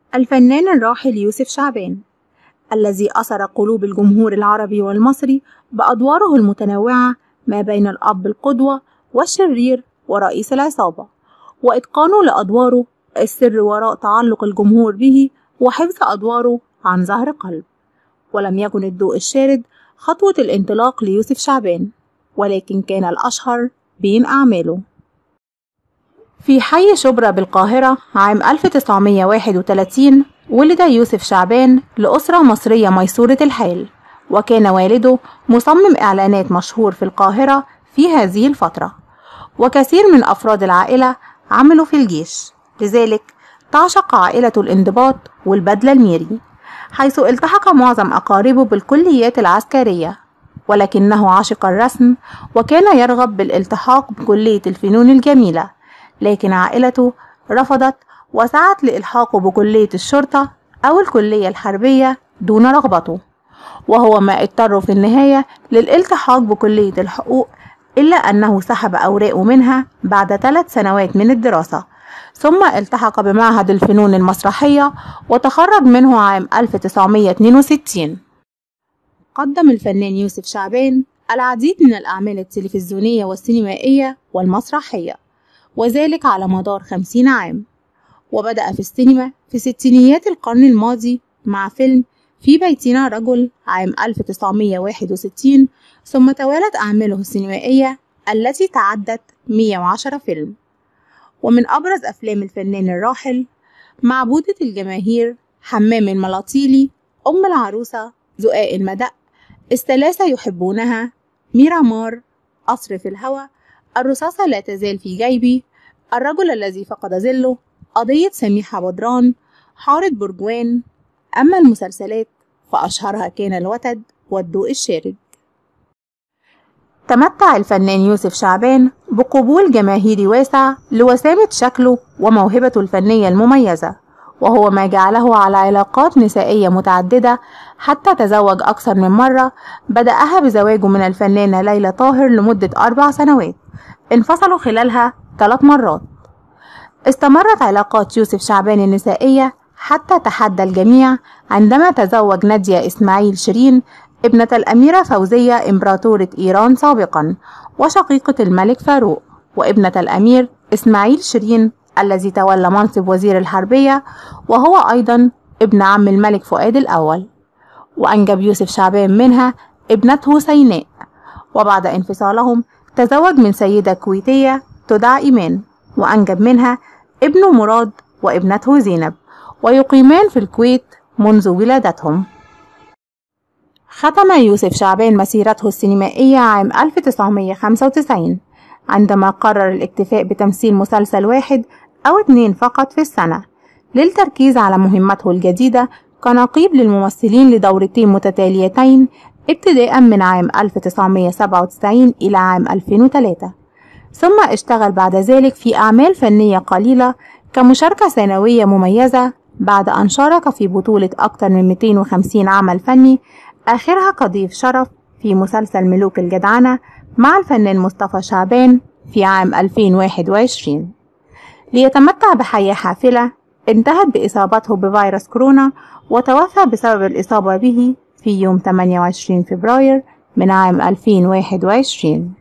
الفنان الراحل يوسف شعبان، الذي أثر قلوب الجمهور العربي والمصري بأدواره المتنوعة ما بين الأب القدوة والشرير ورئيس العصابة، وإتقانه لأدواره السر وراء تعلق الجمهور به وحفظ أدواره عن ظهر قلب. ولم يكن الضوء الشارد خطوة الانطلاق ليوسف شعبان، ولكن كان الأشهر بين أعماله. في حي شبرا بالقاهرة عام 1931 ولد يوسف شعبان لأسرة مصرية ميسورة الحال، وكان والده مصمم إعلانات مشهور في القاهرة في هذه الفترة، وكثير من أفراد العائلة عملوا في الجيش، لذلك تعشق عائلته الانضباط والبدلة الميري، حيث التحق معظم أقاربه بالكليات العسكرية، ولكنه عشق الرسم وكان يرغب بالالتحاق بكلية الفنون الجميلة، لكن عائلته رفضت وسعت لإلحاقه بكلية الشرطة أو الكلية الحربية دون رغبته، وهو ما اضطر في النهاية للالتحاق بكلية الحقوق، إلا أنه سحب أوراقه منها بعد 3 سنوات من الدراسة، ثم التحق بمعهد الفنون المسرحية وتخرج منه عام 1962. قدم الفنان يوسف شعبان العديد من الأعمال التلفزيونية والسينمائية والمسرحية، وذلك على مدار 50 عام، وبدأ في السينما في ستينيات القرن الماضي مع فيلم في بيتنا رجل عام 1961، ثم توالت أعماله السينمائية التي تعدت 110 فيلم. ومن أبرز أفلام الفنان الراحل معبودة الجماهير، حمام الملاطيلي، أم العروسة، زقاق المدق، الثلاثة يحبونها، ميرامار، قصر في الهوى، الرصاصة لا تزال في جيبي، الرجل الذي فقد ظله، قضية سميحة بدران، حارة برجوان. أما المسلسلات فأشهرها كان الوتد والضوء الشارد. تمتع الفنان يوسف شعبان بقبول جماهيري واسع لوسامة شكله وموهبته الفنية المميزة، وهو ما جعله على علاقات نسائية متعددة، حتى تزوج أكثر من مرة، بدأها بزواجه من الفنانة ليلى طاهر لمدة 4 سنوات، انفصلوا خلالها 3 مرات. استمرت علاقات يوسف شعبان النسائية حتى تحدى الجميع عندما تزوج نادية إسماعيل شيرين، ابنة الأميرة فوزية إمبراطورة إيران سابقا، وشقيقة الملك فاروق، وابنة الأمير إسماعيل شيرين الذي تولى منصب وزير الحربية، وهو أيضا ابن عم الملك فؤاد الأول. وأنجب يوسف شعبان منها ابنته سيناء، وبعد انفصالهم تزوج من سيدة كويتية تدعى إيمان، وأنجب منها ابنه مراد وابنته زينب، ويقيمان في الكويت منذ ولادتهم. ختم يوسف شعبان مسيرته السينمائية عام 1995 عندما قرر الاكتفاء بتمثيل مسلسل 1 أو 2 فقط في السنة، للتركيز على مهمته الجديدة كنقيب للممثلين لدورتين متتاليتين ابتداء من عام 1997 إلى عام 2003، ثم اشتغل بعد ذلك في أعمال فنية قليلة كمشاركة سنوية مميزة، بعد أن شارك في بطولة أكثر من 250 عمل فني، آخرها كضيف شرف في مسلسل ملوك الجدعنة مع الفنان مصطفى شعبان في عام 2021. ليتمتع بحياة حافلة انتهت بإصابته بفيروس كورونا، وتوفى بسبب الإصابة به في يوم 28 فبراير من عام 2021.